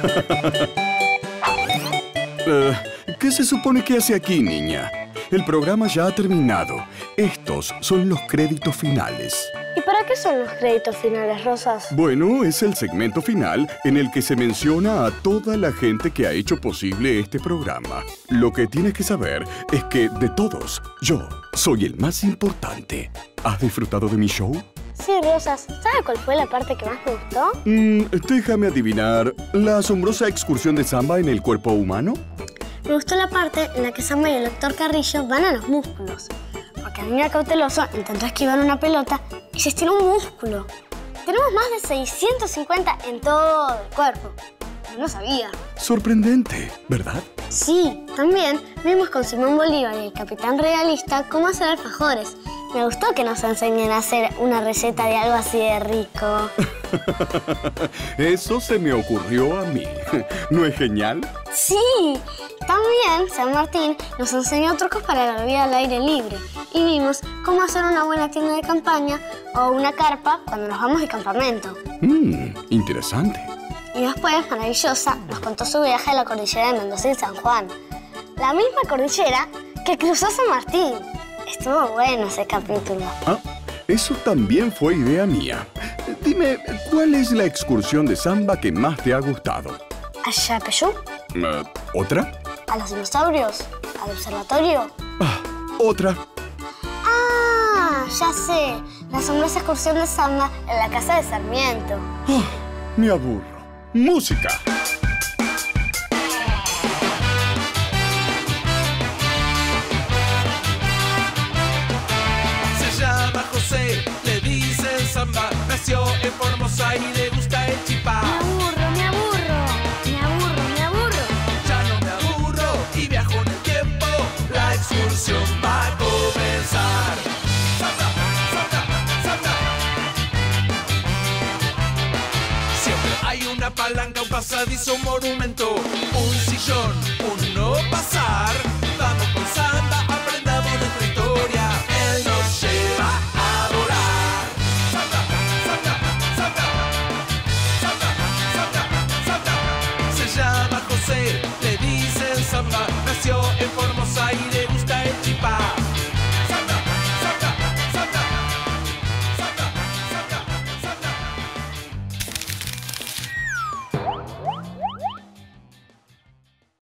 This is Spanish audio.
¿Qué se supone que hace aquí, niña? El programa ya ha terminado. Estos son los créditos finales. ¿Y para qué son los créditos finales, Rosas? Bueno, es el segmento final en el que se menciona a toda la gente que ha hecho posible este programa. Lo que tienes que saber es que, de todos, yo soy el más importante. ¿Has disfrutado de mi show? Sí, Rosas. ¿Sabe cuál fue la parte que más me gustó? Déjame adivinar. ¿La asombrosa excursión de Samba en el cuerpo humano? Me gustó la parte en la que Samba y el doctor Carrillo van a los músculos. Porque el niño cauteloso intentó esquivar una pelota y se estiró un músculo. Tenemos más de 650 en todo el cuerpo. Yo no sabía. Sorprendente, ¿verdad? Sí, también vimos con Simón Bolívar y el capitán realista cómo hacer alfajores. Me gustó que nos enseñen a hacer una receta de algo así de rico. Eso se me ocurrió a mí. ¿No es genial? Sí, también San Martín nos enseñó trucos para la vida al aire libre y vimos cómo hacer una buena tienda de campaña o una carpa cuando nos vamos de campamento. Interesante. Y después, Maravillosa nos contó su viaje a la cordillera de Mendoza y San Juan. La misma cordillera que cruzó San Martín. Estuvo bueno ese capítulo. Ah, eso también fue idea mía. Dime, ¿cuál es la excursión de Samba que más te ha gustado? ¿A Yapeyú? ¿Otra? ¿A los dinosaurios? ¿Al observatorio? Otra. ¡Ah! Ya sé. La asombrosa excursión de Samba en la casa de Sarmiento. Me aburro. ¡Música! Se llama José, le dicen Samba. Nació en Formosa y le gusta el chipá. Me aburro. Ya no me aburro y viajo en el tiempo. La excursión va a comenzar. ¡Samba, samba, samba! Siempre hay una palanca, un pasadizo, un monumento, un sillón, un no pasar.